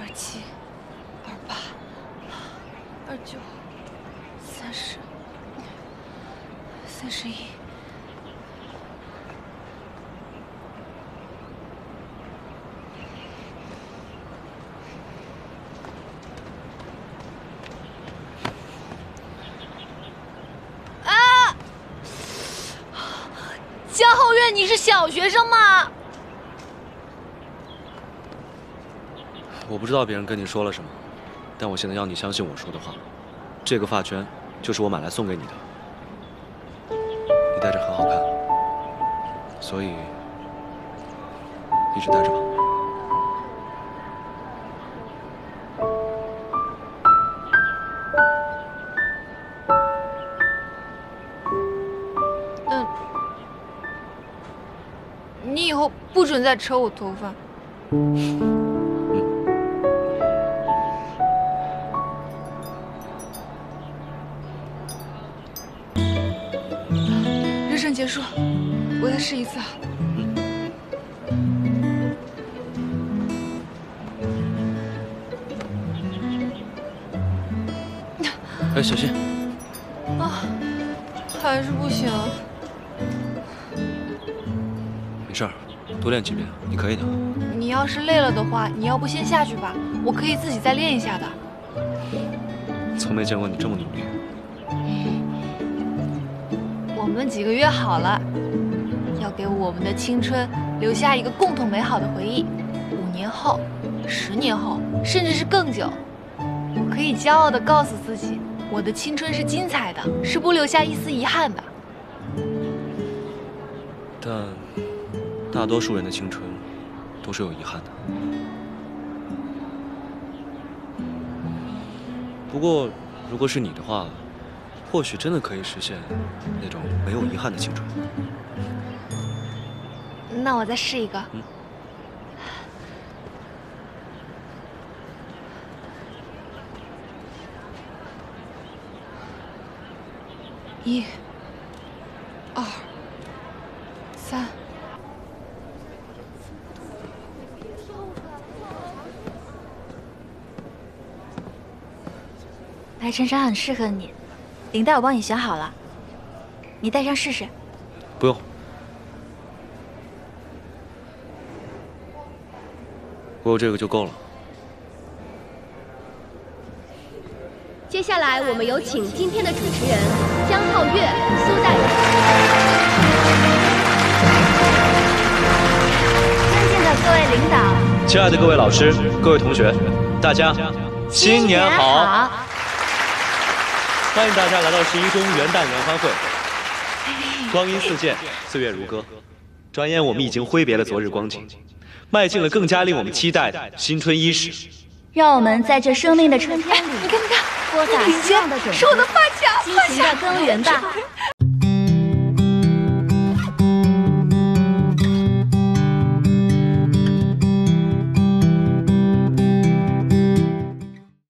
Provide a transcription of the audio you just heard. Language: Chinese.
27、28、29、30、31。啊！江浩月，你是小学生吗？ 我不知道别人跟你说了什么，但我现在要你相信我说的话。这个发圈就是我买来送给你的，你戴着很好看，所以一直戴着吧。 你以后不准再扯我头发。 热身结束，我再试一次啊。 哎，小心！ 啊，还是不行。 没事儿，多练几遍，你可以的。 你要是累了的话，你要不先下去吧，我可以自己再练一下的。 从没见过你这么努力。 我们几个约好了，要给我们的青春留下一个共同美好的回忆。5年后、10年后，甚至是更久，我可以骄傲地告诉自己，我的青春是精彩的，是不留下一丝遗憾的。 但大多数人的青春都是有遗憾的。不过，如果是你的话， 或许真的可以实现那种没有遗憾的青春。 那我再试一个。1、2、3。 白衬衫很适合你。 领带我帮你选好了，你戴上试试。 不用，我有这个就够了。 接下来，我们有请今天的主持人江浩月、苏代表。 尊敬的各位领导， 亲爱的各位老师、各位同学，大家新年好！ 欢迎大家来到11中元旦联欢会。光阴似箭，岁月如歌，转眼我们已经挥别了昨日光景，迈进了更加令我们期待的新春伊始。 让我们在这生命的春天里， 你看， 播撒希望的种子， 是我的发卡， 激情的耕耘吧。